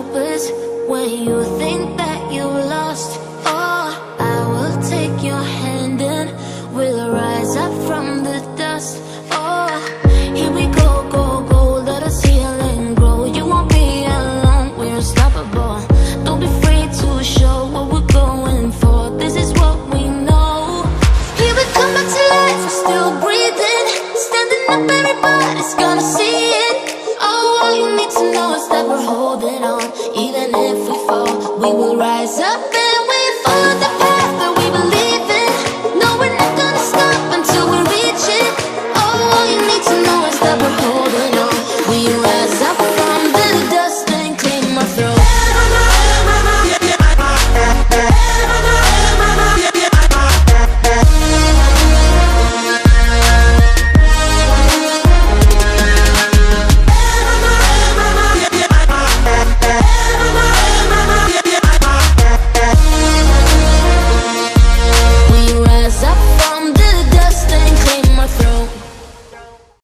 purpose when you think that you lost. Oh, I will take your hand and we'll rise up from the dust. Oh, here we go, go, go, let us heal and grow. You won't be alone, we're unstoppable. Don't be afraid to show what we're going for. This is what we know. Here we come back to life, we're still breathing. Standing up, everybody's gonna see it. Oh, all you need to know is that we're holding on.